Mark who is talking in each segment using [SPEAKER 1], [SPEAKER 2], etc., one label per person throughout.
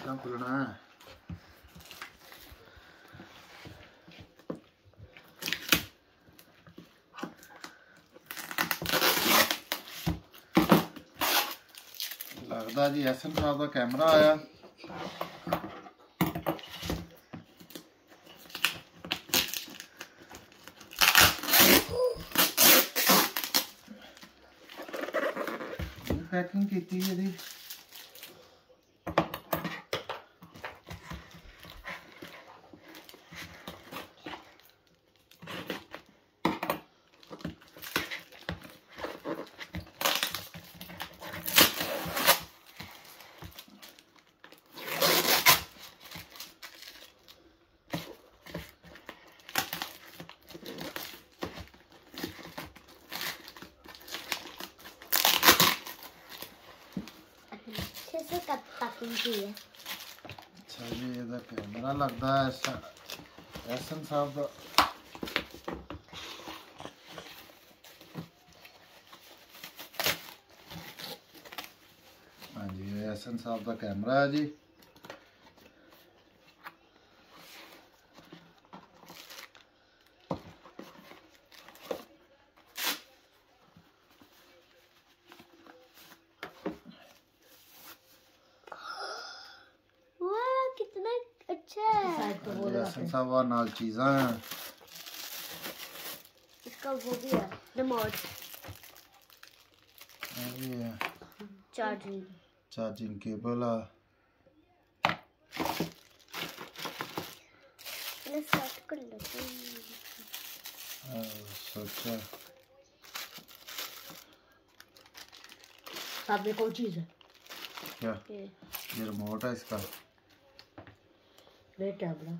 [SPEAKER 1] क्या खुलना है। लगता जी एहसन साहब का कैमरा आया। पैकिंग की जी
[SPEAKER 2] पैकिंग की है।
[SPEAKER 1] अच्छा जी ये कैमरा लगता है एहसन साहब का। हाँ जी ये एहसन साहब का कैमरा है जी।
[SPEAKER 2] कितना अच्छा है।
[SPEAKER 1] एहसन साहब और नाल चीज़ां हैं।
[SPEAKER 2] इसका वो भी है रिमोट,
[SPEAKER 1] चार्जिंग केबल है।
[SPEAKER 2] सेट कर लेते हैं।
[SPEAKER 1] सोचा
[SPEAKER 2] सामने कौन चीज है
[SPEAKER 1] क्या ये रिमोट है इसका।
[SPEAKER 2] ये कैमरा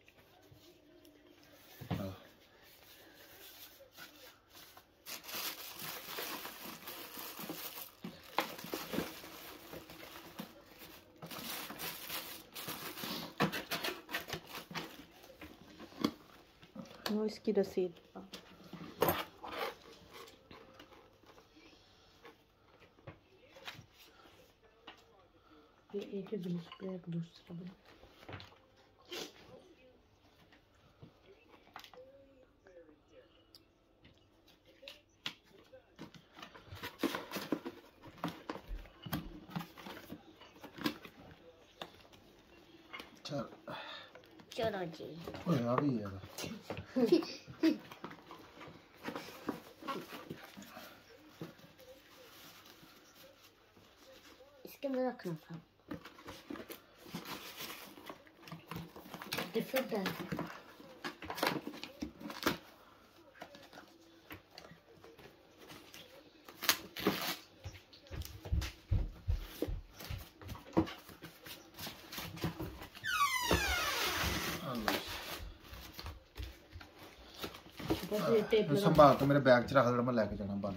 [SPEAKER 3] वो इसकी रसीद।
[SPEAKER 2] ये एक ही डिस्प्ले एक दूसरा बना। चलो जी
[SPEAKER 1] ओए आ भी है।
[SPEAKER 2] इसके अंदर रखना था डिफरेंट है।
[SPEAKER 1] संभाल के मेरे बैग च रख देना, मैं लेके जाना।